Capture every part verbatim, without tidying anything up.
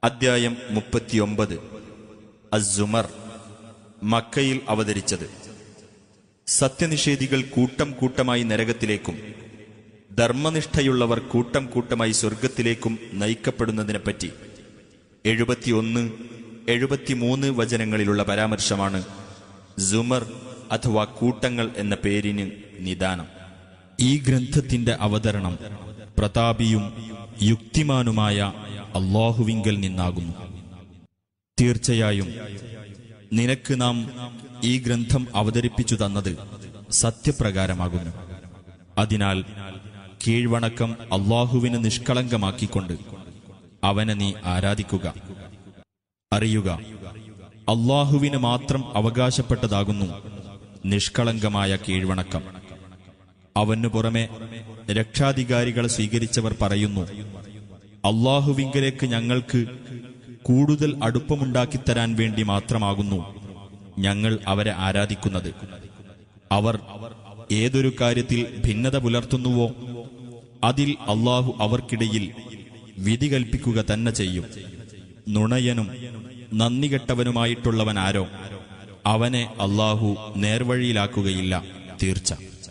അദ്ധ്യായം മുപ്പത്തിയൊമ്പത്. അസ് സുമർ. മക്കയിൽ അവതരിച്ചത്. സത്യനിഷേധികൾ കൂട്ടം കൂട്ടമായി നരകത്തിലേക്കും ധർമ്മനിഷ്ഠയുള്ളവർ കൂട്ടം കൂട്ടമായി സ്വർഗത്തിലേക്കും നയിക്കപ്പെടുന്നതിനെപ്പറ്റി എഴുപത്തിയൊന്ന് എഴുപത്തിമൂന്ന് വചനങ്ങളിലുള്ള പരാമർശമാണ് സുമർ അഥവാ കൂട്ടങ്ങൾ എന്ന പേരിന് നിദാനം. ഈ ഗ്രന്ഥത്തിന്റെ അവതരണം പ്രതാപിയും യുക്തിമാനുമായ അല്ലാഹുവിങ്കൽ നിന്നാകുന്നു. തീർച്ചയായും നിനക്ക് നാം ഈ ഗ്രന്ഥം അവതരിപ്പിച്ചു തന്നത് സത്യപ്രകാരമാകുന്നു. അതിനാൽ കീഴ്വണക്കം അല്ലാഹുവിന് നിഷ്കളങ്കമാക്കിക്കൊണ്ട് അവനെ നീ ആരാധിക്കുക. അറിയുക, അല്ലാഹുവിന് മാത്രം അവകാശപ്പെട്ടതാകുന്നു നിഷ്കളങ്കമായ കീഴ്വണക്കം. അവനു പുറമെ രക്ഷാധികാരികളെ സ്വീകരിച്ചവർ പറയുന്നു, അല്ലാഹുവിങ്കലേക്ക് ഞങ്ങൾക്ക് കൂടുതൽ അടുപ്പമുണ്ടാക്കിത്തരാൻ വേണ്ടി മാത്രമാകുന്നു ഞങ്ങൾ അവരെ ആരാധിക്കുന്നത്. അവർ ഏതൊരു കാര്യത്തിൽ ഭിന്നത പുലർത്തുന്നുവോ അതിൽ അല്ലാഹു അവർക്കിടയിൽ വിധി കൽപ്പിക്കുക തന്നെ ചെയ്യും. നുണയനും നന്ദികെട്ടവനുമായിട്ടുള്ളവൻ ആരോ അവനെ അല്ലാഹു നേർവഴിയിലാക്കുകയില്ല. തീർച്ച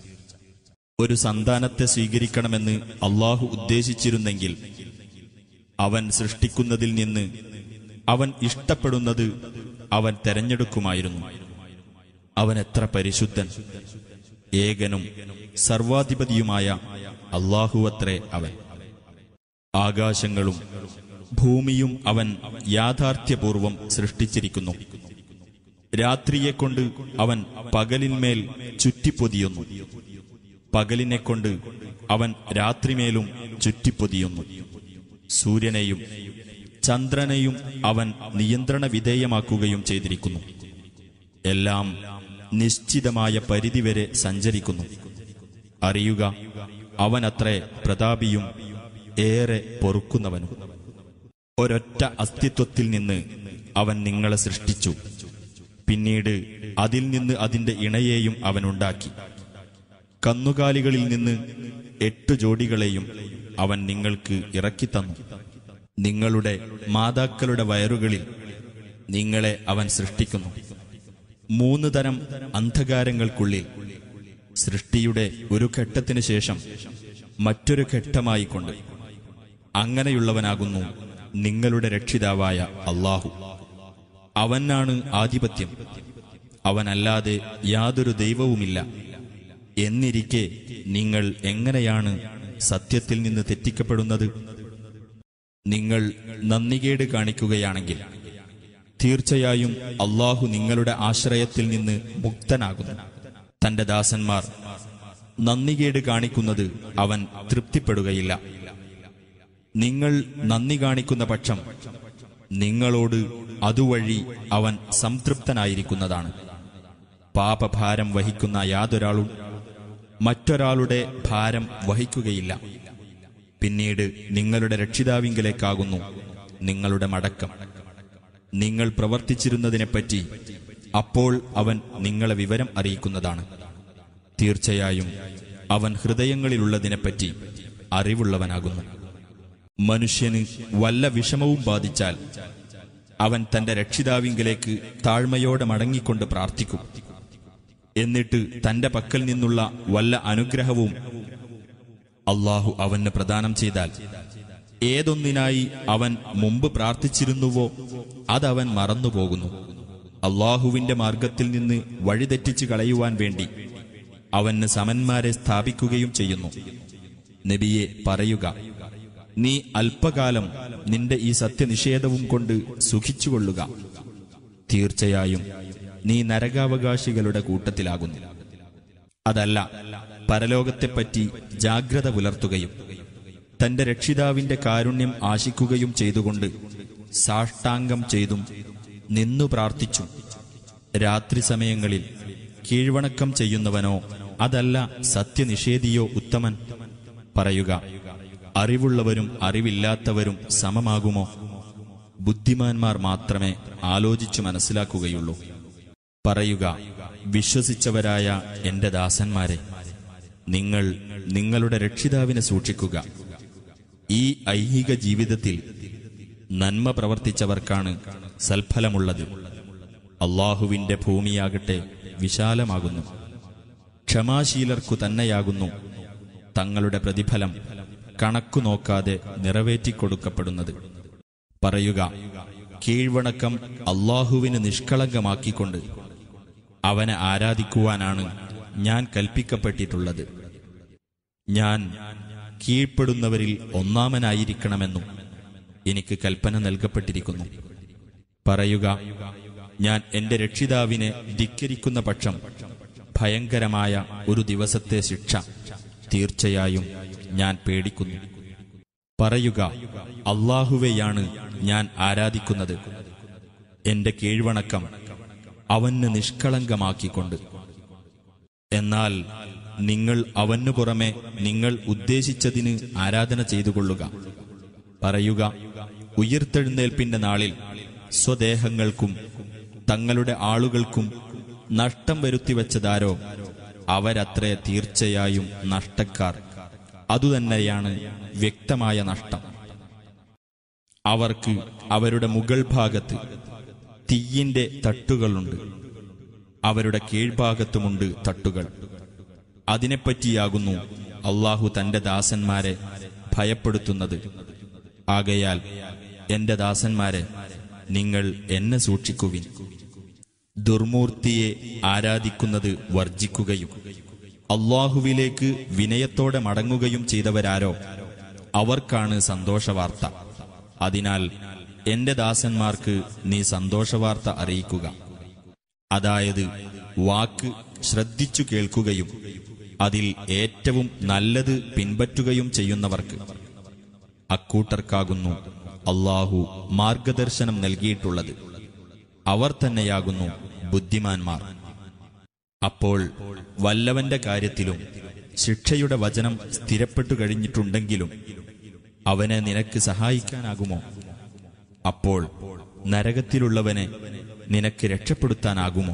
ഒരു സന്താനത്തെ സ്വീകരിക്കണമെന്ന് അല്ലാഹു ഉദ്ദേശിച്ചിരുന്നെങ്കിൽ അവൻ സൃഷ്ടിക്കുന്നതിൽ നിന്ന് അവൻ ഇഷ്ടപ്പെടുന്നത് അവൻ തെരഞ്ഞെടുക്കുമായിരുന്നു. അവൻ എത്ര പരിശുദ്ധൻ! ഏകനും സർവാധിപതിയുമായ അല്ലാഹുവത്രേ അവൻ. ആകാശങ്ങളും ഭൂമിയും അവൻ യാഥാർത്ഥ്യപൂർവം സൃഷ്ടിച്ചിരിക്കുന്നു. രാത്രിയെക്കൊണ്ട് അവൻ പകലിന്മേൽ ചുറ്റിപ്പൊതിയുന്നു, പകലിനെക്കൊണ്ട് അവൻ രാത്രിമേലും ചുറ്റിപ്പൊതിയുന്നു. സൂര്യനെയും ചന്ദ്രനെയും അവൻ നിയന്ത്രണ വിധേയമാക്കുകയും ചെയ്തിരിക്കുന്നു. എല്ലാം നിശ്ചിതമായ പരിധിവരെ സഞ്ചരിക്കുന്നു. അറിയുക, അവനത്രേ പ്രതാപിയും ഏറെ പൊറുക്കുന്നവനും. ഒരൊറ്റ അസ്തിത്വത്തിൽ നിന്ന് അവൻ നിങ്ങളെ സൃഷ്ടിച്ചു. പിന്നീട് അതിൽ നിന്ന് അതിന്റെ ഇണയെയും അവനുണ്ടാക്കി. കന്നുകാലികളിൽ നിന്ന് എട്ടു ജോഡികളെയും അവൻ നിങ്ങൾക്ക് ഇറക്കിത്തന്നു. നിങ്ങളുടെ മാതാക്കളുടെ വയറുകളിൽ നിങ്ങളെ അവൻ സൃഷ്ടിക്കുന്നു. മൂന്ന് തരം അന്ധകാരങ്ങൾക്കുള്ളിൽ സൃഷ്ടിയുടെ ഒരു ഘട്ടത്തിനു ശേഷം മറ്റൊരു ഘട്ടമായിക്കൊണ്ട് അങ്ങനെയുള്ളവനാകുന്നു നിങ്ങളുടെ രക്ഷിതാവായ അല്ലാഹു. അവനാണ് ആധിപത്യം, അവനല്ലാതെ യാതൊരു ദൈവവുമില്ല. എന്നിരിക്കെ നിങ്ങൾ എങ്ങനെയാണ് സത്യത്തിൽ നിന്ന് തെറ്റിക്കപ്പെടുന്നത്? നിങ്ങൾ നന്ദികേട് കാണിക്കുകയാണെങ്കിൽ തീർച്ചയായും അല്ലാഹു നിങ്ങളുടെ ആശ്രയത്തിൽ നിന്ന് മുക്തനാകുന്നു. തന്റെ ദാസന്മാർ നന്ദികേട് കാണിക്കുന്നത് അവൻ തൃപ്തിപ്പെടുകയില്ല. നിങ്ങൾ നന്ദി കാണിക്കുന്ന പക്ഷം നിങ്ങളോട് അതുവഴി അവൻ സംതൃപ്തനായിരിക്കുന്നതാണ്. പാപഭാരം വഹിക്കുന്ന യാതൊരാളും മറ്റൊരാളുടെ ഭാരം വഹിക്കുകയില്ല. പിന്നീട് നിങ്ങളുടെ രക്ഷിതാവിങ്കലേക്കാകുന്നു നിങ്ങളുടെ മടക്കം. നിങ്ങൾ പ്രവർത്തിച്ചിരുന്നതിനെപ്പറ്റി അപ്പോൾ അവൻ നിങ്ങളെ വിവരം അറിയിക്കുന്നതാണ്. തീർച്ചയായും അവൻ ഹൃദയങ്ങളിലുള്ളതിനെപ്പറ്റി അറിവുള്ളവനാകുന്നു. മനുഷ്യന് വല്ല വിഷമവും ബാധിച്ചാൽ അവൻ തന്റെ രക്ഷിതാവിങ്കലേക്ക് താഴ്മയോടെ മടങ്ങിക്കൊണ്ട് പ്രാർത്ഥിക്കും. എന്നിട്ട് തന്റെ പക്കൽ നിന്നുള്ള വല്ല അനുഗ്രഹവും അല്ലാഹു അവന് പ്രദാനം ചെയ്താൽ ഏതൊന്നിനായി അവൻ മുമ്പ് പ്രാർത്ഥിച്ചിരുന്നുവോ അതവൻ മറന്നുപോകുന്നു. അല്ലാഹുവിന്റെ മാർഗത്തിൽ നിന്ന് വഴിതെറ്റിച്ചു കളയുവാൻ വേണ്ടി അവന് സമന്മാരെ സ്ഥാപിക്കുകയും ചെയ്യുന്നു. നബിയെ പറയുക, നീ അല്പകാലം നിന്റെ ഈ സത്യനിഷേധവും കൊണ്ട് സുഖിച്ചുകൊള്ളുക. തീർച്ചയായും നീ നരകാവകാശികളുടെ കൂട്ടത്തിലാകുന്നു. അതല്ല, പരലോകത്തെപ്പറ്റി ജാഗ്രത പുലർത്തുകയും തന്റെ രക്ഷിതാവിന്റെ കാരുണ്യം ആശിക്കുകയും ചെയ്തുകൊണ്ട് സാഷ്ടാംഗം ചെയ്തും നിന്നു പ്രാർത്ഥിച്ചും രാത്രി സമയങ്ങളിൽ കീഴ്വണക്കം ചെയ്യുന്നവനോ അതല്ല സത്യനിഷേധിയോ ഉത്തമൻ? പറയുക, അറിവുള്ളവരും അറിവില്ലാത്തവരും സമമാകുമോ? ബുദ്ധിമാന്മാർ മാത്രമേ ആലോചിച്ചു മനസ്സിലാക്കുകയുള്ളൂ. പറയുക, വിശ്വസിച്ചവരായ എന്റെ ദാസന്മാരെ, നിങ്ങൾ നിങ്ങളുടെ രക്ഷിതാവിനെ സൂക്ഷിക്കുക. ഈ ഐഹിക ജീവിതത്തിൽ നന്മ പ്രവർത്തിച്ചവർക്കാണ് സൽഫലമുള്ളത്. അള്ളാഹുവിന്റെ ഭൂമിയാകട്ടെ വിശാലമാകുന്നു. ക്ഷമാശീലർക്കു തന്നെയാകുന്നു തങ്ങളുടെ പ്രതിഫലം കണക്കു നോക്കാതെ നിറവേറ്റിക്കൊടുക്കപ്പെടുന്നത്. പറയുക, കീഴ്വണക്കം അള്ളാഹുവിന് നിഷ്കളങ്കമാക്കിക്കൊണ്ട് അവനെ ആരാധിക്കുവാനാണ് ഞാൻ കൽപ്പിക്കപ്പെട്ടിട്ടുള്ളത്. ഞാൻ കീഴ്പ്പെടുന്നവരിൽ ഒന്നാമനായിരിക്കണമെന്നും എനിക്ക് കൽപ്പന നൽകപ്പെട്ടിരിക്കുന്നു. പറയുക, ഞാൻ എന്റെ രക്ഷിതാവിനെ ധിക്കരിക്കുന്ന പക്ഷം ഭയങ്കരമായ ഒരു ദിവസത്തെ ശിക്ഷ തീർച്ചയായും ഞാൻ പേടിക്കുന്നു. പറയുക, അള്ളാഹുവെയാണ് ഞാൻ ആരാധിക്കുന്നത്, എന്റെ കീഴ്വണക്കം അവന് നിഷ്കളങ്കമാക്കിക്കൊണ്ട്. എന്നാൽ നിങ്ങൾ അവനു പുറമെ നിങ്ങൾ ഉദ്ദേശിച്ചതിന് ആരാധന ചെയ്തുകൊള്ളുക. പറയുക, ഉയിർത്തെഴുന്നേൽപ്പിന്റെ നാളിൽ സ്വദേഹങ്ങൾക്കും തങ്ങളുടെ ആളുകൾക്കും നഷ്ടം വരുത്തിവെച്ചതാരോ അവരത്രേ തീർച്ചയായും നഷ്ടക്കാർ. അതുതന്നെയാണ് വ്യക്തമായ നഷ്ടം. അവർക്ക് അവരുടെ മുകൾ ഭാഗത്ത് തീയിന്റെ തട്ടുകളുണ്ട്, അവരുടെ കീഴ്ഭാഗത്തുമുണ്ട് തട്ടുകൾ. അതിനെപ്പറ്റിയാകുന്നു അള്ളാഹു തന്റെ ദാസന്മാരെ ഭയപ്പെടുത്തുന്നത്. ആകയാൽ എന്റെ ദാസന്മാരെ, നിങ്ങൾ എന്നെ സൂക്ഷിക്കുവിൻ. ദുർമൂർത്തിയെ ആരാധിക്കുന്നത് വർജിക്കുകയും അള്ളാഹുവിലേക്ക് വിനയത്തോടെ മടങ്ങുകയും ചെയ്തവരാരോ അവർക്കാണ് സന്തോഷവാർത്ത. അതിനാൽ എന്റെ ദാസന്മാർക്ക് നീ സന്തോഷവാർത്ത അറിയിക്കുക. അതായത് വാക്ക് ശ്രദ്ധിച്ചു കേൾക്കുകയും അതിൽ ഏറ്റവും നല്ലത് പിൻപറ്റുകയും ചെയ്യുന്നവർക്ക്. അക്കൂട്ടർക്കാകുന്നു അള്ളാഹു മാർഗദർശനം നൽകിയിട്ടുള്ളത്. അവർ തന്നെയാകുന്നു ബുദ്ധിമാന്മാർ. അപ്പോൾ വല്ലവന്റെ കാര്യത്തിലും ശിക്ഷയുടെ വചനം സ്ഥിരപ്പെട്ടു കഴിഞ്ഞിട്ടുണ്ടെങ്കിലും അവനെ നിനക്ക് സഹായിക്കാനാകുമോ? അപ്പോൾ നരകത്തിലുള്ളവനെ നിനക്ക് രക്ഷപ്പെടുത്താനാകുമോ?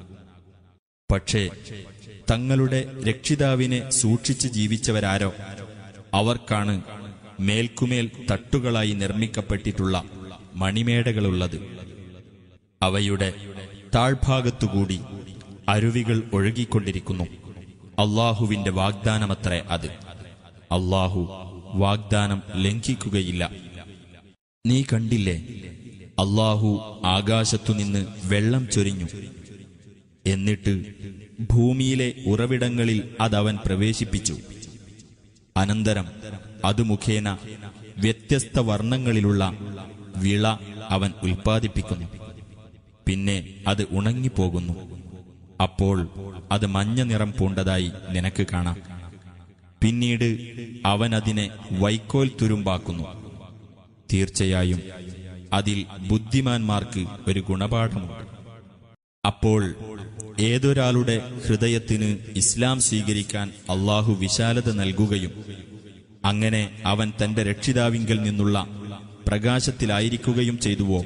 പക്ഷേ തങ്ങളുടെ രക്ഷിതാവിനെ സൂക്ഷിച്ച് ജീവിച്ചവരാരോ അവർക്കാണ് മേൽക്കുമേൽ തട്ടുകളായി നിർമ്മിക്കപ്പെട്ടിട്ടുള്ള മണിമേടകളുള്ളത്. അവയുടെ താഴ്ഭാഗത്തുകൂടി അരുവികൾ ഒഴുകിക്കൊണ്ടിരിക്കുന്നു. അള്ളാഹുവിന്റെ വാഗ്ദാനമത്രേ അത്. അള്ളാഹു വാഗ്ദാനം ലംഘിക്കുകയില്ല. നീ കണ്ടില്ലേ, അള്ളാഹു ആകാശത്തുനിന്ന് വെള്ളം ചൊരിഞ്ഞു, എന്നിട്ട് ഭൂമിയിലെ ഉറവിടങ്ങളിൽ അതവൻ പ്രവേശിപ്പിച്ചു. അനന്തരം അതു മുഖേന വ്യത്യസ്ത വർണ്ണങ്ങളിലുള്ള വിള അവൻ ഉൽപ്പാദിപ്പിക്കുന്നു. പിന്നെ അത് ഉണങ്ങിപ്പോകുന്നു. അപ്പോൾ അത് മഞ്ഞ നിറം പൂണ്ടതായി നിനക്ക് കാണാം. പിന്നീട് അവൻ അതിനെ വൈക്കോൽ തുരുമ്പാക്കുന്നു. തീർച്ചയായും അതിൽ ബുദ്ധിമാന്മാർക്ക് ഒരു ഗുണപാഠമുണ്ട്. അപ്പോൾ ഏതൊരാളുടെ ഹൃദയത്തിന് ഇസ്ലാം സ്വീകരിക്കാൻ അള്ളാഹു വിശാലത നൽകുകയും അങ്ങനെ അവൻ തന്റെ രക്ഷിതാവിങ്കൽ നിന്നുള്ള പ്രകാശത്തിലായിരിക്കുകയും ചെയ്തുവോ,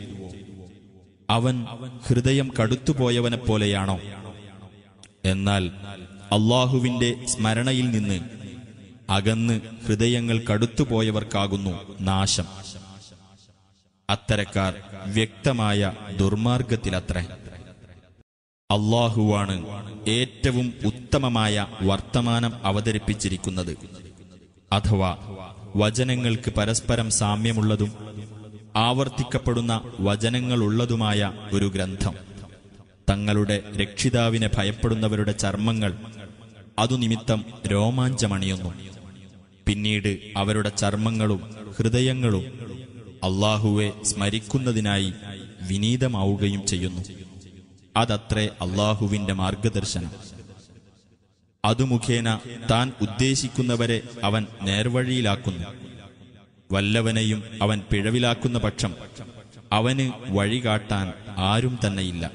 അവൻ ഹൃദയം കടുത്തുപോയവനെപ്പോലെയാണോ? എന്നാൽ അള്ളാഹുവിന്റെ സ്മരണയിൽ നിന്ന് അകന്ന് ഹൃദയങ്ങൾ കടുത്തുപോയവർക്കാകുന്നു നാശം. അത്തരക്കാർ വ്യക്തമായ ദുർമാർഗത്തിലത്രേ. അള്ളാഹുവാണ് ഏറ്റവും ഉത്തമമായ വർത്തമാനം അവതരിപ്പിച്ചിരിക്കുന്നത്, അഥവാ വചനങ്ങൾക്ക് പരസ്പരം സാമ്യമുള്ളതും ആവർത്തിക്കപ്പെടുന്ന വചനങ്ങളുള്ളതുമായ ഒരു ഗ്രന്ഥം. തങ്ങളുടെ രക്ഷിതാവിനെ ഭയപ്പെടുന്നവരുടെ ചർമ്മങ്ങൾ അതുനിമിത്തം രോമാഞ്ചമണിയുന്നു. പിന്നീട് അവരുടെ ചർമ്മങ്ങളും ഹൃദയങ്ങളും അള്ളാഹുവെ സ്മരിക്കുന്നതിനായി വിനീതമാവുകയും ചെയ്യുന്നു. അതത്രേ അള്ളാഹുവിന്റെ മാർഗദർശനം. അതു മുഖേന താൻ ഉദ്ദേശിക്കുന്നവരെ അവൻ നേർവഴിയിലാക്കുന്നു. വല്ലവനെയും അവൻ പിഴവിലാക്കുന്ന പക്ഷം അവന് വഴികാട്ടാൻ ആരും തന്നെയില്ല.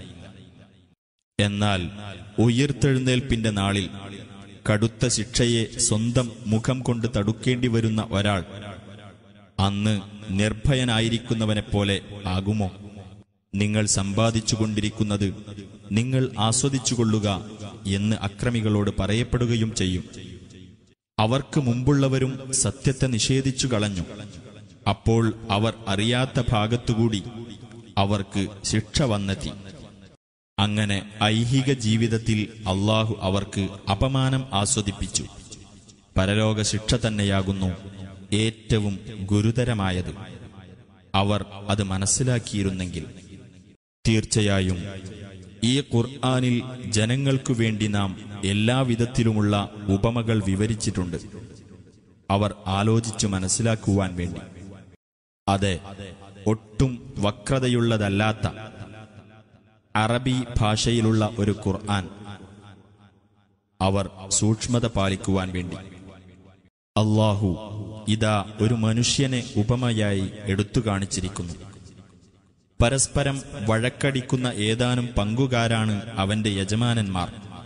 എന്നാൽ ഉയിർത്തെഴുന്നേൽപ്പിന്റെ നാളിൽ കടുത്ത ശിക്ഷയെ സ്വന്തം മുഖം കൊണ്ട് തടുക്കേണ്ടി വരുന്ന ഒരാൾ അന്ന് നിർഭയനായിരിക്കുന്നവനെപ്പോലെ ആകുമോ? നിങ്ങൾ സമ്പാദിച്ചുകൊണ്ടിരിക്കുന്നത് നിങ്ങൾ ആസ്വദിച്ചുകൊള്ളുക എന്ന് അക്രമികളോട് പറയപ്പെടുകയും ചെയ്യും. അവർക്ക് മുമ്പുള്ളവരും സത്യത്തെ നിഷേധിച്ചു കളഞ്ഞു. അപ്പോൾ അവർ അറിയാത്ത ഭാഗത്തുകൂടി അവർക്ക് ശിക്ഷ വന്നെത്തി. അങ്ങനെ ഐഹിക ജീവിതത്തിൽ അള്ളാഹു അവർക്ക് അപമാനം ആസ്വദിപ്പിച്ചു. പരലോക ശിക്ഷ തന്നെയാകുന്നു ഏറ്റവും ഗുരുതരമായത്. അവർ അത് മനസ്സിലാക്കിയിരുന്നെങ്കിൽ. തീർച്ചയായും ഈ ഖുർആനിൽ ജനങ്ങൾക്കു വേണ്ടി നാം എല്ലാവിധത്തിലുമുള്ള ഉപമകൾ വിവരിച്ചിട്ടുണ്ട്, അവർ ആലോചിച്ചു മനസ്സിലാക്കുവാൻ വേണ്ടി. അതെ, ഒട്ടും വക്രതയുള്ളതല്ലാത്ത അറബി ഭാഷയിലുള്ള ഒരു ഖുർആൻ അവർ സൂക്ഷ്മത പാലിക്കുവാൻ വേണ്ടി. അല്ലാഹു ഇതാ ഒരു മനുഷ്യനെ ഉപമയായി എടുത്തു കാണിച്ചിരിക്കുന്നു. പരസ്പരം വഴക്കടിക്കുന്ന ഏതാനും പങ്കുകാരാണ് അവന്റെ യജമാനന്മാർ.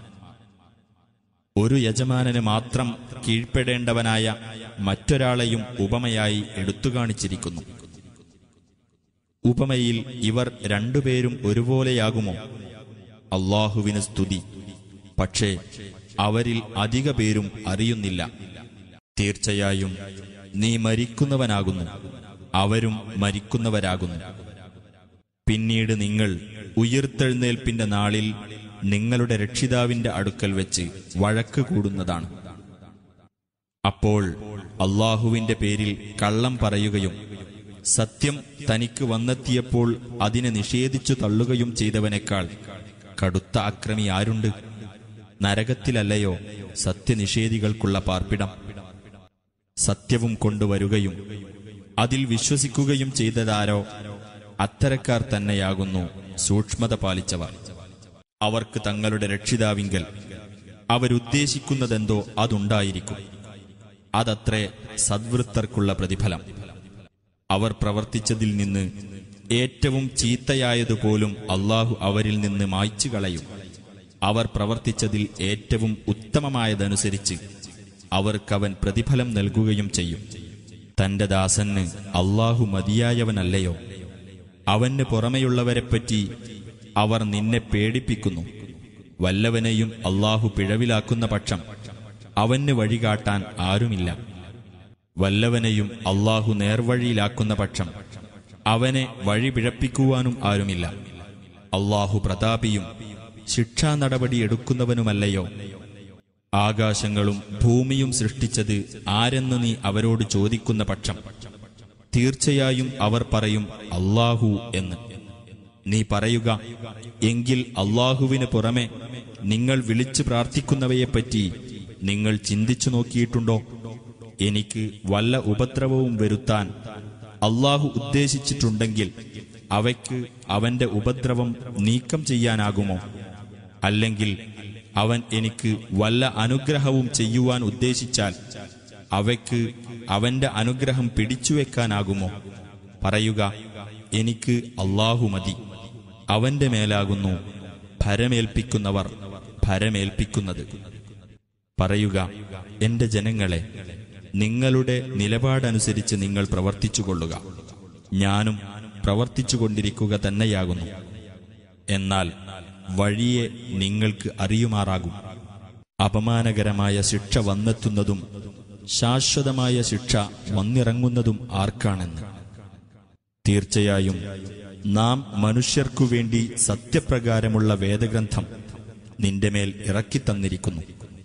ഒരു യജമാനന് മാത്രം കീഴ്പ്പെടേണ്ടവനായ മറ്റൊരാളെയും ഉപമയായി എടുത്തു കാണിച്ചിരിക്കുന്നു. ഉപമയിൽ ഇവർ രണ്ടുപേരും ഒരുപോലെയാകുമോ? അല്ലാഹുവിന് സ്തുതി. പക്ഷേ അവരിൽ അധിക പേരും അറിയുന്നില്ല. തീർച്ചയായും നീ മരിക്കുന്നവനാകുന്നു, അവരും മരിക്കുന്നവരാകുന്നു. പിന്നീട് നിങ്ങൾ ഉയിർത്തെഴുന്നേൽപ്പിന്റെ നാളിൽ നിങ്ങളുടെ രക്ഷിതാവിന്റെ അടുക്കൽ വെച്ച് വഴക്ക് കൂടുന്നതാണ്. അപ്പോൾ അല്ലാഹുവിന്റെ പേരിൽ കള്ളം പറയുകയും സത്യം തനിക്ക് വന്നെത്തിയപ്പോൾ അതിനെ നിഷേധിച്ചു തള്ളുകയും ചെയ്തവനേക്കാൾ കടുത്ത അക്രമി ആരുണ്ട്? നരകത്തിലല്ലയോ സത്യനിഷേധികൾക്കുള്ള പാർപ്പിടം? സത്യവും കൊണ്ടുവരുകയും അതിൽ വിശ്വസിക്കുകയും ചെയ്തതാരോ അത്തരക്കാർ തന്നെയാകുന്നു സൂക്ഷ്മത പാലിച്ചവർ. അവർക്ക് തങ്ങളുടെ രക്ഷിതാവിങ്കൽ അവരുദ്ദേശിക്കുന്നതെന്തോ അതുണ്ടായിരിക്കും. അതത്രേ സദ്വൃത്തർക്കുള്ള പ്രതിഫലം. അവർ പ്രവർത്തിച്ചതിൽ നിന്ന് ഏറ്റവും ചീത്തയായതുപോലും അല്ലാഹു അവരിൽ നിന്ന് മായ്ച്ചു കളയും. അവർ പ്രവർത്തിച്ചതിൽ ഏറ്റവും ഉത്തമമായതനുസരിച്ച് അവർക്കവൻ പ്രതിഫലം നൽകുകയും ചെയ്യും. തന്റെ ദാസന് അല്ലാഹു മതിയായവനല്ലയോ? അവന് പുറമെയുള്ളവരെപ്പറ്റി അവർ നിന്നെ പേടിപ്പിക്കുന്നു. വല്ലവനെയും അല്ലാഹു പിഴവിലാക്കുന്ന പക്ഷം അവന് വഴികാട്ടാൻ ആരുമില്ല. വല്ലവനെയും അല്ലാഹു നേർവഴിയിലാക്കുന്ന പക്ഷം അവനെ വഴി പിഴപ്പിക്കുവാനും ആരുമില്ല. അല്ലാഹു പ്രതാപിയും ശിക്ഷാ നടപടി എടുക്കുന്നവനുമല്ലയോ? ആകാശങ്ങളും ഭൂമിയും സൃഷ്ടിച്ചത് ആരെന്ന് നീ അവരോട് ചോദിക്കുന്ന പക്ഷം തീർച്ചയായും അവർ പറയും അല്ലാഹു എന്ന്. നീ പറയുക, എങ്കിൽ അല്ലാഹുവിന് പുറമെ നിങ്ങൾ വിളിച്ചു പ്രാർത്ഥിക്കുന്നവയെപ്പറ്റി നിങ്ങൾ ചിന്തിച്ചു നോക്കിയിട്ടുണ്ടോ? എനിക്ക് വല്ല ഉപദ്രവവും വരുത്താൻ അല്ലാഹു ഉദ്ദേശിച്ചിട്ടുണ്ടെങ്കിൽ അവയ്ക്ക് അവന്റെ ഉപദ്രവം നീക്കം ചെയ്യാനാകുമോ? അല്ലെങ്കിൽ അവൻ എനിക്ക് വല്ല അനുഗ്രഹവും ചെയ്യുവാൻ ഉദ്ദേശിച്ചാൽ അവയ്ക്ക് അവന്റെ അനുഗ്രഹം പിടിച്ചുവെക്കാനാകുമോ? പറയുക, എനിക്ക് അല്ലാഹു മതി. അവന്റെ മേലാകുന്നു ഭരമേൽപ്പിക്കുന്നവർ ഭരമേൽപ്പിക്കുന്നത്. പറയുക, എന്റെ ജനങ്ങളെ, നിങ്ങളുടെ നിലപാടനുസരിച്ച് നിങ്ങൾ പ്രവർത്തിച്ചുകൊള്ളുക. ഞാനും പ്രവർത്തിച്ചുകൊണ്ടിരിക്കുക തന്നെയാകുന്നു. എന്നാൽ വഴിയെ നിങ്ങൾക്ക് അറിയുമാറാകും. അപമാനകരമായ ശിക്ഷ വന്നെത്തുന്നതും ശാശ്വതമായ ശിക്ഷ വന്നിറങ്ങുന്നതും ആർക്കാണെന്ന്. തീർച്ചയായും നാം മനുഷ്യർക്കു വേണ്ടി സത്യപ്രകാരമുള്ള വേദഗ്രന്ഥം നിന്റെ മേൽ ഇറക്കിത്തന്നിരിക്കുന്നു.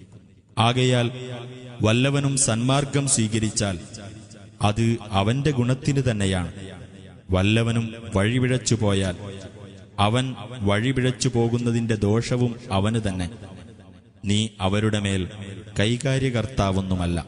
ആകയാൽ വല്ലവനും സന്മാർഗം സ്വീകരിച്ചാൽ അത് അവന്റെ ഗുണത്തിന് തന്നെയാണ്. വല്ലവനും വഴിപിഴച്ചു പോയാൽ അവൻ വഴിപിഴച്ചു പോകുന്നതിന്റെ ദോഷവും അവന് തന്നെ. നീ അവരുടെ മേൽ കൈകാര്യകർത്താവൊന്നുമല്ല.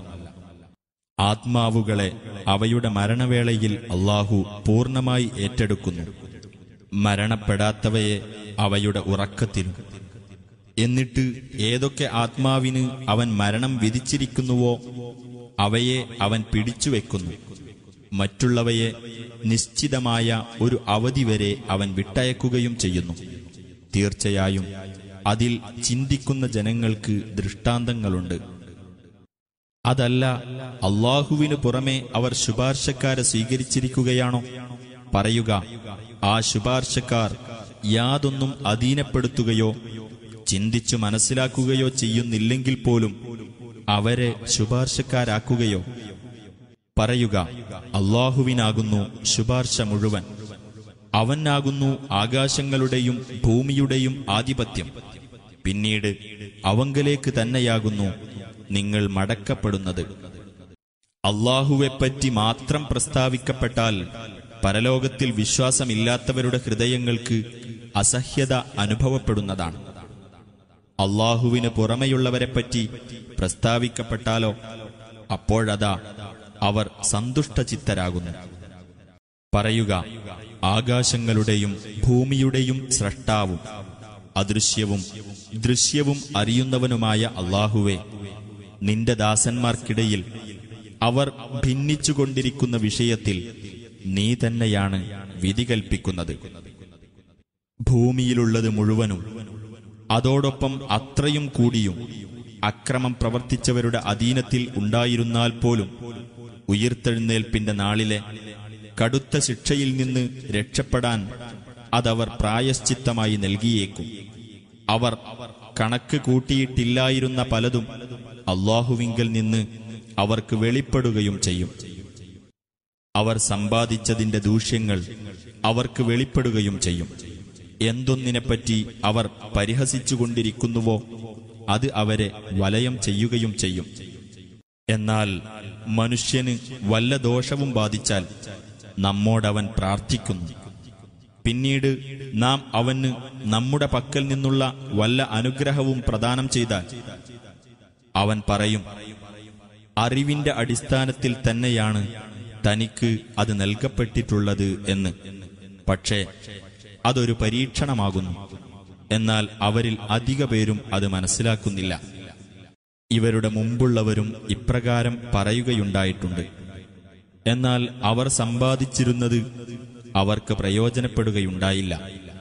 ആത്മാവുകളെ അവയുടെ മരണവേളയിൽ അല്ലാഹു പൂർണ്ണമായി ഏറ്റെടുക്കുന്നു, മരണപ്പെടാത്തവയെ അവയുടെ ഉറക്കത്തിലും. എന്നിട്ട് ഏതൊക്കെ ആത്മാവിന് അവൻ മരണം വിധിച്ചിരിക്കുന്നുവോ അവയെ അവൻ പിടിച്ചുവെക്കുന്നു. മറ്റുള്ളവയെ നിശ്ചിതമായ ഒരു അവധി വരെ അവൻ വിട്ടയക്കുകയും ചെയ്യുന്നു. തീർച്ചയായും അതിൽ ചിന്തിക്കുന്ന ജനങ്ങൾക്ക് ദൃഷ്ടാന്തങ്ങളുണ്ട്. അതല്ല, അല്ലാഹുവിനു പുറമെ അവർ ശുപാർശക്കാരെ സ്വീകരിച്ചിരിക്കുകയാണോ? പറയുക, ആ ശുപാർശക്കാർ യാതൊന്നും അധീനപ്പെടുത്തുകയോ ചിന്തിച്ചു മനസ്സിലാക്കുകയോ ചെയ്യുന്നില്ലെങ്കിൽ പോലും അവരെ ശുപാർശക്കാരാക്കുകയോ? പറയുക, അല്ലാഹുവിനാകുന്നു ശുപാർശ മുഴുവൻ. അവനാകുന്നു ആകാശങ്ങളുടെയും ഭൂമിയുടെയും ആധിപത്യം. പിന്നീട് അവങ്കലേക്ക് തന്നെയാകുന്നു നിങ്ങൾ മടക്കപ്പെടുന്നത്. അല്ലാഹുവെപ്പറ്റി മാത്രം പ്രസ്താവിക്കപ്പെട്ടാൽ പരലോകത്തിൽ വിശ്വാസമില്ലാത്തവരുടെ ഹൃദയങ്ങൾക്ക് അസഹ്യത അനുഭവപ്പെടുന്നതാണ്. അല്ലാഹുവിന് പുറമെയുള്ളവരെപ്പറ്റി പ്രസ്താവിക്കപ്പെട്ടാലോ അപ്പോഴതാ അവർ സന്തുഷ്ടചിത്തരാകുന്നു. പറയുക, ആകാശങ്ങളുടെയും ഭൂമിയുടെയും സ്രഷ്ടാവും അദൃശ്യവും ദൃശ്യവും അറിയുന്നവനുമായ അല്ലാഹുവേ, നിന്റെ ദാസന്മാർക്കിടയിൽ അവർ ഭിന്നിച്ചുകൊണ്ടിരിക്കുന്ന വിഷയത്തിൽ നീ തന്നെയാണ് വിധി കൽപ്പിക്കുന്നത്. ഭൂമിയിലുള്ളത് മുഴുവനും അതോടൊപ്പം അത്രയും കൂടിയും അക്രമം പ്രവർത്തിച്ചവരുടെ അധീനത്തിൽ ഉണ്ടായിരുന്നാൽ പോലും ഉയിർത്തെഴുന്നേൽപ്പിന്റെ നാളിലെ കടുത്ത ശിക്ഷയിൽ നിന്ന് രക്ഷപ്പെടാൻ അതവർ പ്രായശ്ചിത്തമായി നൽകിയേക്കും. അവർ കണക്ക് കൂട്ടിയിട്ടില്ലായിരുന്ന പലതും അല്ലാഹുവിങ്കൽ നിന്ന് അവർക്ക് വെളിപ്പെടുകയും ചെയ്യും. അവർ സമ്പാദിച്ചതിന്റെ ദൂഷ്യങ്ങൾ അവർക്ക് വെളിപ്പെടുകയും ചെയ്യും. എന്തൊന്നിനെപ്പറ്റി അവർ പരിഹസിച്ചുകൊണ്ടിരിക്കുന്നുവോ അത് അവരെ വലയം ചെയ്യുകയും ചെയ്യും. എന്നാൽ മനുഷ്യന് വല്ല ദോഷവും ബാധിച്ചാൽ നമ്മോടവൻ പ്രാർത്ഥിക്കുന്നു. പിന്നീട് നാം അവന് നമ്മുടെ പക്കൽ നിന്നുള്ള വല്ല അനുഗ്രഹവും പ്രദാനം ചെയ്താൽ അവൻ പറയും, അറിവിന്റെ അടിസ്ഥാനത്തിൽ തന്നെയാണ് തനിക്ക് അത് നൽകപ്പെട്ടിട്ടുള്ളത് എന്ന്. പക്ഷേ അതൊരു പരീക്ഷണമാകുന്നു. എന്നാൽ അവരിൽ അധിക പേരും അത് മനസ്സിലാക്കുന്നില്ല. ഇവരുടെ മുമ്പുള്ളവരും ഇപ്രകാരം പറയുകയുണ്ടായിട്ടുണ്ട്. എന്നാൽ അവർ സമ്പാദിച്ചിരുന്നത് അവർക്ക് പ്രയോജനപ്പെടുകയുണ്ടായില്ല.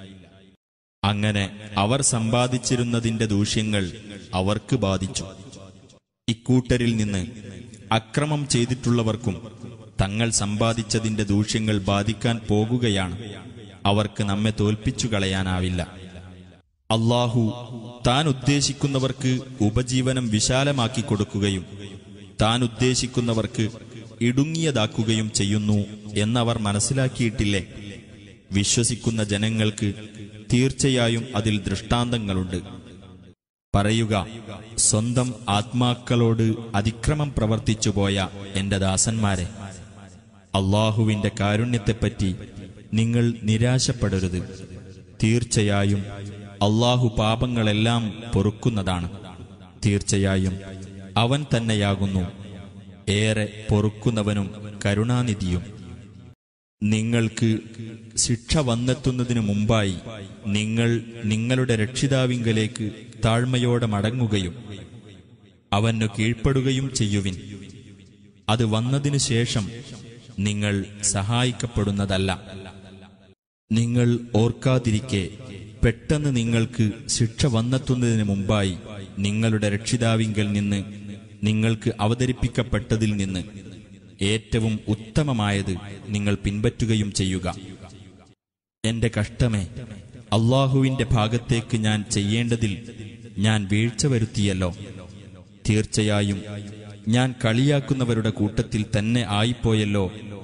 അങ്ങനെ അവർ സമ്പാദിച്ചിരുന്നതിന്റെ ദൂഷ്യങ്ങൾ അവർക്ക് ബാധിച്ചു. ഇക്കൂട്ടരിൽ നിന്ന് അക്രമം ചെയ്തിട്ടുള്ളവർക്കും തങ്ങൾ സമ്പാദിച്ചതിന്റെ ദൂഷ്യങ്ങൾ ബാധിക്കാൻ പോകുകയാണ്. അവർക്ക് നമ്മെ തോൽപ്പിച്ചു കളയാനാവില്ല. അല്ലാഹു താൻ ഉദ്ദേശിക്കുന്നവർക്ക് ഉപജീവനം വിശാലമാക്കി കൊടുക്കുകയും താൻ ഉദ്ദേശിക്കുന്നവർക്ക് ഇടുങ്ങിയതാക്കുകയും ചെയ്യുന്നു എന്നവർ മനസ്സിലാക്കിയിട്ടില്ലേ? വിശ്വസിക്കുന്ന ജനങ്ങൾക്ക് തീർച്ചയായും അതിൽ ദൃഷ്ടാന്തങ്ങളുണ്ട്. പറയുക, സ്വന്തം ആത്മാക്കളോട് അതിക്രമം പ്രവർത്തിച്ചുപോയ എന്റെ ദാസന്മാരെ, അല്ലാഹുവിന്റെ കാരുണ്യത്തെപ്പറ്റി നിങ്ങൾ നിരാശപ്പെടരുത്. തീർച്ചയായും അല്ലാഹു പാപങ്ങളെല്ലാം പൊറുക്കുന്നതാണ്. തീർച്ചയായും അവൻ തന്നെയാകുന്നു ഏറെ പൊറുക്കുന്നവനും കരുണാനിധിയും. നിങ്ങൾക്ക് ശിക്ഷ വന്നെത്തുന്നതിനു മുമ്പായി നിങ്ങൾ നിങ്ങളുടെ രക്ഷിതാവിങ്കലേക്ക് താഴ്മയോടെ മടങ്ങുകയും അവനു കീഴ്പ്പെടുകയും ചെയ്യുവിൻ. അത് വന്നതിനു ശേഷം നിങ്ങൾ സഹായിക്കപ്പെടുന്നതല്ല. നിങ്ങൾ ഓർക്കാതിരിക്കെ പെട്ടെന്ന് നിങ്ങൾക്ക് ശിക്ഷ വന്നെത്തുന്നതിന് മുമ്പായി നിങ്ങളുടെ രക്ഷിതാവിങ്കൽ നിന്ന് നിങ്ങൾക്ക് അവതരിപ്പിക്കപ്പെട്ടതിൽ നിന്ന് ഏറ്റവും ഉത്തമമായത് നിങ്ങൾ പിൻപറ്റുകയും ചെയ്യുക. എന്റെ കഷ്ടമേ, അല്ലാഹുവിന്റെ ഭാഗത്തേക്ക് ഞാൻ ചെയ്യേണ്ടതിൽ ഞാൻ വീഴ്ച വരുത്തിയല്ലോ. തീർച്ചയായും ഞാൻ കളിയാക്കുന്നവരുടെ കൂട്ടത്തിൽ തന്നെ ആയിപ്പോയല്ലോ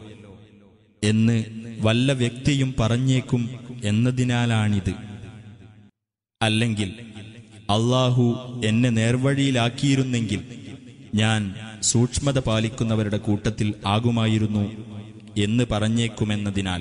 എന്ന് വല്ല വ്യക്തിയും പറഞ്ഞേക്കും എന്നതിനാലാണിത്. അല്ലെങ്കിൽ അല്ലാഹു എന്നെ നേർവഴിയിലാക്കിയിരുന്നെങ്കിൽ ഞാൻ സൂക്ഷ്മത പാലിക്കുന്നവരുടെ കൂട്ടത്തിൽ ആകുമായിരുന്നു എന്ന് പറഞ്ഞേക്കുമെന്നതിനാൽ.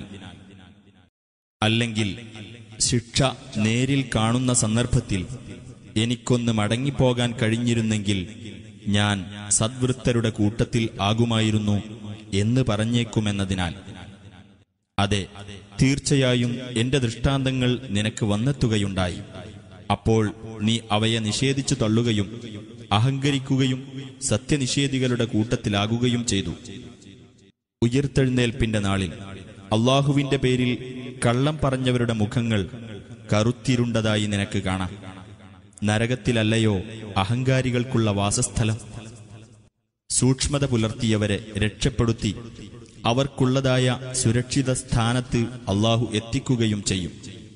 അല്ലെങ്കിൽ ശിക്ഷ നേരിൽ കാണുന്ന സന്ദർഭത്തിൽ എനിക്കൊന്ന് മടങ്ങിപ്പോകാൻ കഴിഞ്ഞിരുന്നെങ്കിൽ ഞാൻ സദ്വൃത്തരുടെ കൂട്ടത്തിൽ ആകുമായിരുന്നു എന്ന് പറഞ്ഞേക്കുമെന്നതിനാൽ. അതെ, തീർച്ചയായും എന്റെ ദൃഷ്ടാന്തങ്ങൾ നിനക്ക് വന്നെത്തുകയുണ്ടായി. അപ്പോൾ നീ അവയെ നിഷേധിച്ചു തള്ളുകയും അഹങ്കരിക്കുകയും സത്യനിഷേധികളുടെ കൂട്ടത്തിലാകുകയും ചെയ്തു. ഉയിർത്തെഴുന്നേൽപ്പിന്റെ നാളിൽ അല്ലാഹുവിന്റെ പേരിൽ കള്ളം പറഞ്ഞവരുടെ മുഖങ്ങൾ കറുത്തിരുണ്ടതായി നിനക്ക് കാണാം. നരകത്തിലല്ലയോ അഹങ്കാരികൾക്കുള്ള വാസസ്ഥലം? സൂക്ഷ്മത പുലർത്തിയവരെ രക്ഷപ്പെടുത്തി അവർക്കുള്ളതായ സുരക്ഷിത സ്ഥാനത്ത് അല്ലാഹു എത്തിക്കുകയും ചെയ്യും.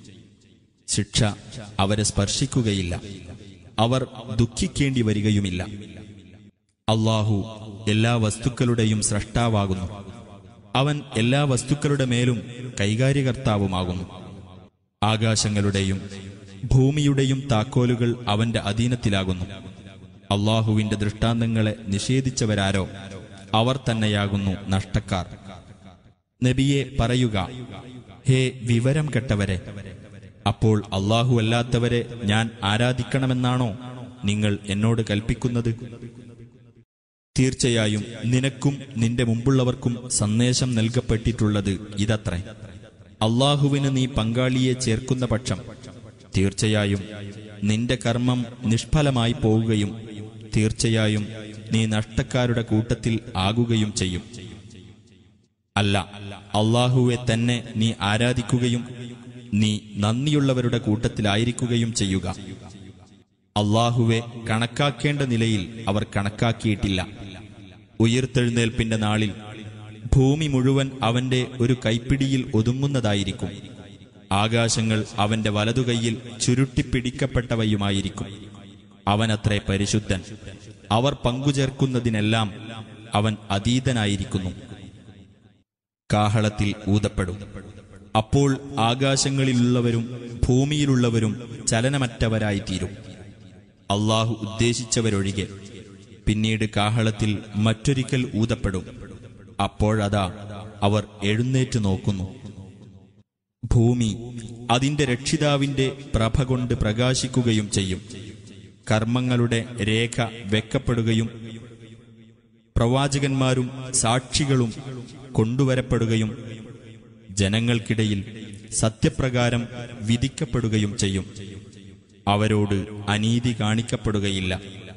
ശിക്ഷ അവരെ സ്പർശിക്കുകയില്ല, അവർ ദുഃഖിക്കേണ്ടി വരികയുമില്ല. അല്ലാഹു എല്ലാ വസ്തുക്കളുടെയും സ്രഷ്ടാവാകുന്നു. അവൻ എല്ലാ വസ്തുക്കളുടെ മേലും കൈകാര്യകർത്താവുമാകുന്നു. ആകാശങ്ങളുടെയും ഭൂമിയുടെയും താക്കോലുകൾ അവന്റെ അധീനത്തിലാകുന്നു. അല്ലാഹുവിന്റെ ദൃഷ്ടാന്തങ്ങളെ നിഷേധിച്ചവരാരോ അവർ തന്നെയാകുന്നു നഷ്ടക്കാർ. നബിയെ പറയുക, ഹേ വിവരം കെട്ടവരെ, അപ്പോൾ അല്ലാഹു അല്ലാത്തവരെ ഞാൻ ആരാധിക്കണമെന്നാണോ നിങ്ങൾ എന്നോട് കൽപ്പിക്കുന്നത്? തീർച്ചയായും നിനക്കും നിന്റെ മുമ്പുള്ളവർക്കും സന്ദേശം നൽകപ്പെട്ടിട്ടുള്ളത് ഇതത്രേ. അല്ലാഹുവിന് നീ പങ്കാളിയെ ചേർക്കുന്ന പക്ഷം തീർച്ചയായും നിന്റെ കർമ്മം നിഷ്ഫലമായി പോവുകയും തീർച്ചയായും നീ നഷ്ടക്കാരുടെ കൂട്ടത്തിൽ ആകുകയും ചെയ്യും. അല്ല, അല്ലാഹുവെ തന്നെ നീ ആരാധിക്കുകയും നീ നന്ദിയുള്ളവരുടെ കൂട്ടത്തിലായിരിക്കുകയും ചെയ്യുക. അല്ലാഹുവെ കണക്കാക്കേണ്ട നിലയിൽ അവർ കണക്കാക്കിയിട്ടില്ല. ഉയിർത്തെഴുന്നേൽപ്പിന്റെ നാളിൽ ഭൂമി മുഴുവൻ അവന്റെ ഒരു കൈപ്പിടിയിൽ ഒതുങ്ങുന്നതായിരിക്കും. ആകാശങ്ങൾ അവന്റെ വലതുകൈയിൽ ചുരുട്ടിപ്പിടിക്കപ്പെട്ടവയുമായിരിക്കും. അവനത്രേ പരിശുദ്ധൻ. അവർ പങ്കുചേർക്കുന്നതിനെല്ലാം അവൻ അതീതനായിരിക്കുന്നു. കാഹളത്തിൽ ഊതപ്പെടും. അപ്പോൾ ആകാശങ്ങളിലുള്ളവരും ഭൂമിയിലുള്ളവരും ചലനമറ്റവരായിത്തീരും, അല്ലാഹു ഉദ്ദേശിച്ചവരൊഴികെ. പിന്നീട് കാഹളത്തിൽ മറ്റൊരിക്കൽ ഊതപ്പെടും. അപ്പോഴതാ അവർ എഴുന്നേറ്റ് നോക്കുന്നു. ഭൂമി അതിന്റെ രക്ഷിതാവിന്റെ പ്രഭ കൊണ്ട് പ്രകാശിക്കുകയും ചെയ്യും. കർമ്മങ്ങളുടെ രേഖ വെക്കപ്പെടുകയും പ്രവാചകന്മാരും സാക്ഷികളും കൊണ്ടുവരപ്പെടുകയും ജനങ്ങൾക്കിടയിൽ സത്യപ്രകാരം വിധിക്കപ്പെടുകയും ചെയ്യും. അവരോട് അനീതി കാണിക്കപ്പെടുകയില്ല.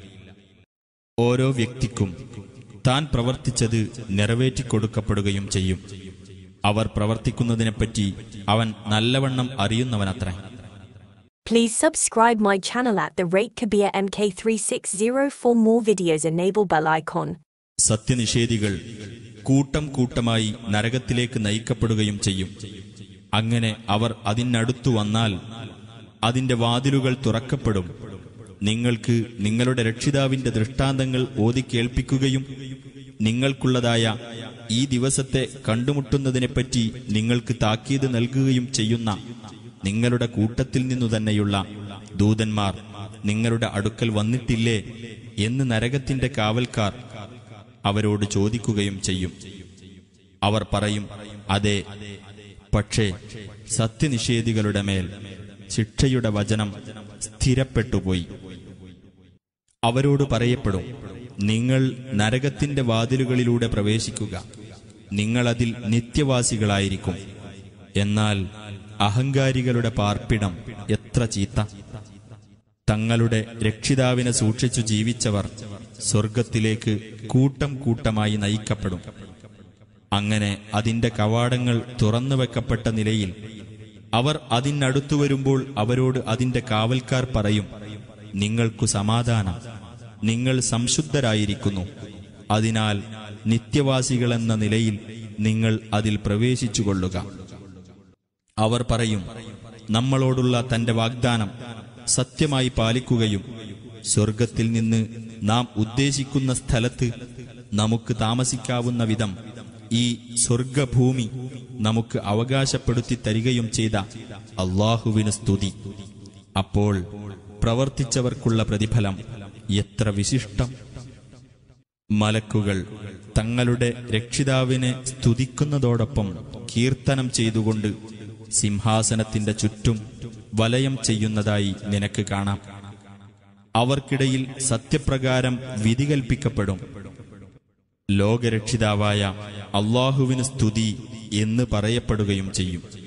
ഓരോ വ്യക്തിക്കും താൻ പ്രവർത്തിച്ചത് നിറവേറ്റിക്കൊടുക്കപ്പെടുകയും ചെയ്യും. അവർ പ്രവർത്തിക്കുന്നതിനെപ്പറ്റി അവൻ നല്ലവണ്ണം അറിയുന്നവനത്രേ. Please subscribe my channel at the rate Kabir M K three six zero for more videos. Enable bell icon. സത്യനിഷേധികൾ കൂട്ടം കൂട്ടമായി നരകത്തിലേക്ക് നയിക്കപ്പെടുകയും ചെയ്യും. അങ്ങനെ അവർ അതിനടുത്തു വന്നാൽ അതിന്റെ വാതിലുകൾ തുറക്കപ്പെടും. നിങ്ങൾക്ക് നിങ്ങളുടെ രക്ഷിതാവിന്റെ ദൃഷ്ടാന്തങ്ങൾ ഓതിക്കേൾപ്പിക്കുകയും നിങ്ങൾക്കുള്ളതായ ഈ ദിവസത്തെ കണ്ടുമുട്ടുന്നതിനെപ്പറ്റി നിങ്ങൾക്ക് താക്കീത് നൽകുകയും ചെയ്യുന്ന നിങ്ങളുടെ കൂട്ടത്തിൽ നിന്നു തന്നെയുള്ള ദൂതന്മാർ നിങ്ങളുടെ അടുക്കൽ വന്നിട്ടില്ലേ എന്ന് നരകത്തിന്റെ കാവൽക്കാർ അവരോട് ചോദിക്കുകയും ചെയ്യും. അവർ പറയും, അതെ. പക്ഷേ സത്യനിഷേധികളുടെ മേൽ ശിക്ഷയുടെ വചനം സ്ഥിരപ്പെട്ടുപോയി. അവരോട് പറയപ്പെടും, നിങ്ങൾ നരകത്തിന്റെ വാതിലുകളിലൂടെ പ്രവേശിക്കുക, നിങ്ങളതിൽ നിത്യവാസികളായിരിക്കും. എന്നാൽ അഹങ്കാരികളുടെ പാർപ്പിടം എത്ര ചീത്ത! തങ്ങളുടെ രക്ഷിതാവിനെ സൂക്ഷിച്ചു ജീവിച്ചവർ സ്വർഗത്തിലേക്ക് കൂട്ടം കൂട്ടമായി നയിക്കപ്പെടും. അങ്ങനെ അതിന്റെ കവാടങ്ങൾ തുറന്നുവെക്കപ്പെട്ട നിലയിൽ അവർ അതിനടുത്തു വരുമ്പോൾ അവരോട് അതിന്റെ കാവൽക്കാർ പറയും, നിങ്ങൾക്കു സമാധാനം, നിങ്ങൾ സംശുദ്ധരായിരിക്കുന്നു. അതിനാൽ നിത്യവാസികളെന്ന നിലയിൽ നിങ്ങൾ അതിൽ പ്രവേശിച്ചുകൊള്ളുക. അവർ പറയും, നമ്മളോടുള്ള തന്റെ വാഗ്ദാനം സത്യമായി പാലിക്കുകയും സ്വർഗത്തിൽ നിന്ന് നാം ഉദ്ദേശിക്കുന്ന സ്ഥലത്ത് നമുക്ക് താമസിക്കാവുന്ന വിധം ഈ സ്വർഗഭൂമി നമുക്ക് അവകാശപ്പെടുത്തി തരികയും ചെയ്ത അല്ലാഹുവിന് സ്തുതി. അപ്പോൾ പ്രവർത്തിച്ചവർക്കുള്ള പ്രതിഫലം എത്ര വിശിഷ്ടം! മലക്കുകൾ തങ്ങളുടെ രക്ഷിതാവിനെ സ്തുതിക്കുന്നതോടൊപ്പം കീർത്തനം ചെയ്തുകൊണ്ട് സിംഹാസനത്തിന്റെ ചുറ്റും വലയം ചെയ്യുന്നതായി നിനക്ക് കാണാം. അവർക്കിടയിൽ സത്യപ്രകാരം വിധി കൽപ്പിക്കപ്പെടും. ലോകരക്ഷിതാവായ അല്ലാഹുവിന് സ്തുതി എന്ന് പറയപ്പെടുകയും ചെയ്യും.